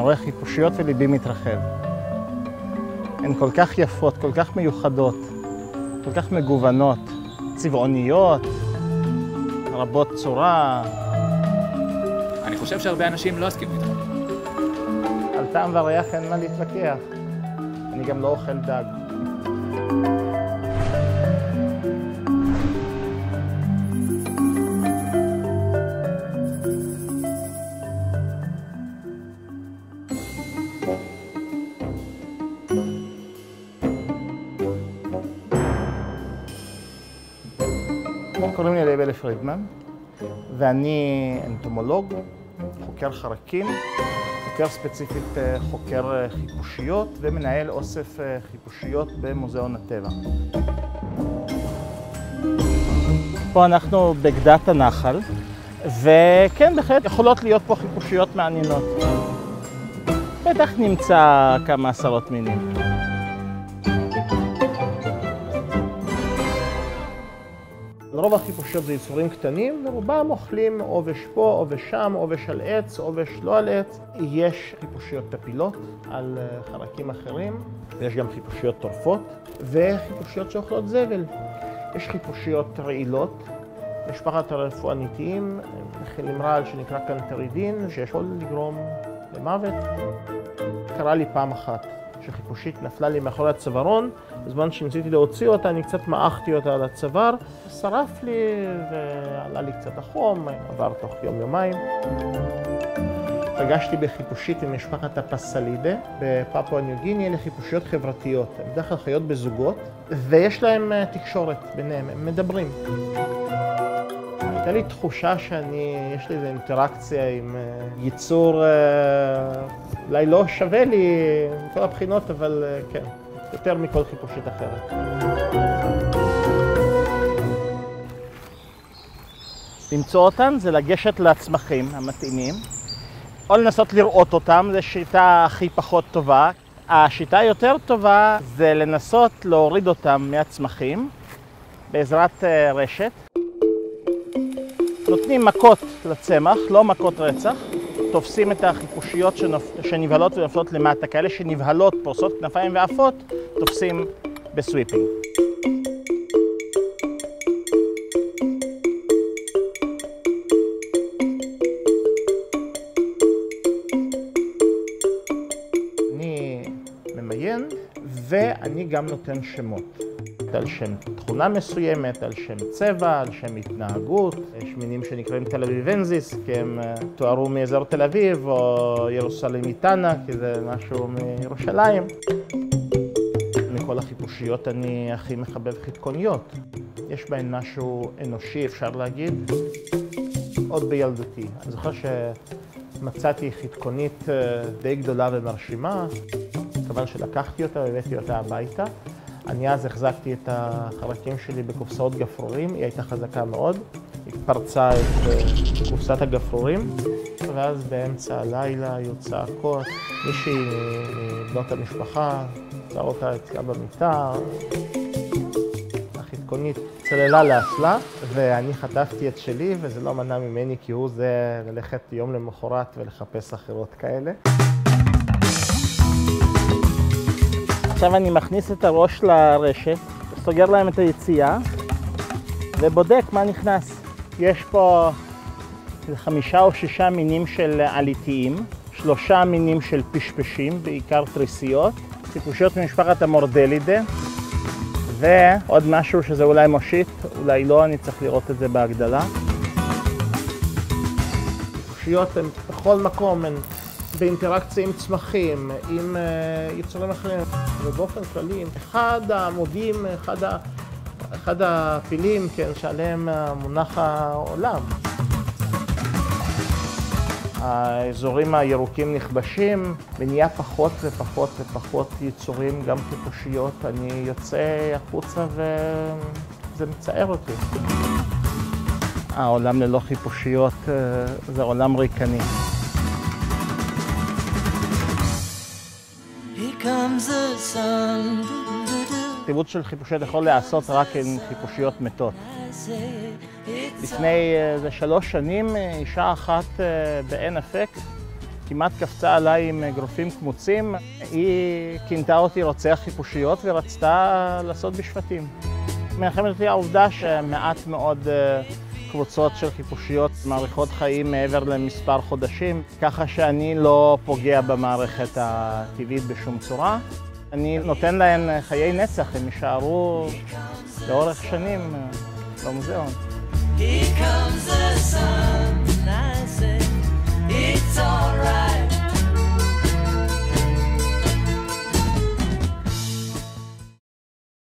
רואה חיפושיות וליבי מתרחב. הן כל כך יפות, כל כך מיוחדות, כל כך מגוונות, צבעוניות, רבות צורה. אני חושב שהרבה אנשים לא הסכימו איתך. על טעם וריח אין מה להתווכח. אני גם לא אוכל דג. קוראים לי ליבל פרידמן, ואני אנטומולוג, חוקר חרקים, יותר ספציפית חוקר חיפושיות ומנהל אוסף חיפושיות במוזיאון הטבע. פה אנחנו בגדת הנחל, וכן, בהחלט יכולות להיות פה חיפושיות מעניינות. בטח נמצא כמה עשרות מינים. לרוב החיפושיות זה יצורים קטנים, ורובם אוכלים עובש פה, עובש שם, עובש על עץ, עובש לא על עץ. יש חיפושיות טפילות על חרקים אחרים, ויש גם חיפושיות טורפות, וחיפושיות שאוכלות זבל. יש חיפושיות רעילות, משפחת הרפואניתיים, מכילים רעל שנקרא קנטרידין, שיכול לגרום למוות. קרה לי פעם אחת שחיפושית נפלה לי מאחורי הצווארון, בזמן שניסיתי להוציא אותה, אני קצת מעכתי אותה על הצוואר, שרף לי ועלה לי קצת החום, עבר תוך יום-יומיים. פגשתי בחיפושית עם משפחת הפסלידה בפפואה ניו גיניה, אלה חיפושיות חברתיות. הן בדרך כלל חיות בזוגות, ויש להם תקשורת ביניהם, הם מדברים. הייתה לי תחושה יש לי איזו אינטראקציה עם ייצור, אולי לא שווה לי מכל הבחינות, אבל כן, יותר מכל חיפושית אחרת. למצוא אותן זה לגשת לצמחים המתאימים, או לנסות לראות אותם, זו שיטה הכי פחות טובה. השיטה היותר טובה זה לנסות להוריד אותם מהצמחים בעזרת רשת. נותנים מכות לצמח, לא מכות רצח. תופסים את החיפושיות שנבהלות ונופלות למטה, כאלה שנבהלות, פורסות כנפיים ועפות, תופסים בסוויפינג. אני ממיין, ואני גם נותן שמות. על שם תכונה מסוימת, על שם צבע, על שם התנהגות. יש מינים שנקראים תל אביבנזיס, כי הם תוארו מאזור תל אביב, או ירוסלמיתנה, כי זה משהו מירושלים. מכל החיפושיות אני הכי מחבב חתקוניות. יש בהן משהו אנושי, אפשר להגיד, עוד בילדותי. אני זוכר שמצאתי חתקונית די גדולה ומרשימה, כיוון שלקחתי אותה והבאתי אותה הביתה. אני אז החזקתי את החרקים שלי בקופסאות גפרורים, היא הייתה חזקה מאוד, היא פרצה את קופסת הגפרורים, ואז באמצע הלילה היו צעקות, מישהי מבנות המשפחה, עצר אותה אצלה במיטה, החתקונית צללה לאסלה, ואני חטפתי את שלי, וזה לא מנע ממני כי הוא זה ללכת יום למחרת ולחפש אחרות כאלה. עכשיו אני מכניס את הראש לרשת, סוגר להם את היציאה ובודק מה נכנס. יש פה 5 או 6 מינים של עליתיים, 3 מינים של פשפשים, בעיקר תריסיות, חיפושיות ממשפחת המורדלידה, ועוד משהו שזה אולי מושיט, אולי לא, אני צריך לראות את זה בהגדלה. חיפושיות הן בכל מקום, הן באינטראקציה עם צמחים, עם יצורים אחרים, ובאופן כללי, אחד העמודים, אחד הפילים, כן, שעליהם מונח העולם. האזורים הירוקים נכבשים, ונהיה פחות ופחות ופחות יצורים, גם חיפושיות. אני יוצא החוצה וזה מצער אותי. העולם ללא חיפושיות זה עולם ריקני. טיבוט של חיפושיות יכול להיעשות רק עם חיפושיות מתות. לפני 3 שנים אישה אחת בעין אפק כמעט קפצה עליי עם אגרופים קמוצים. היא כינתה אותי רוצח חיפושיות ורצתה לעשות בשבטים. מנחמת אותי העובדה שמעט מאוד קבוצות של חיפושיות מאריכות חיים מעבר למספר חודשים, ככה שאני לא פוגע במערכת הטבעית בשום צורה. אני נותן להן חיי נצח, הם יישארו לאורך שנים במוזיאון. Here comes the sun, I say, it's all right.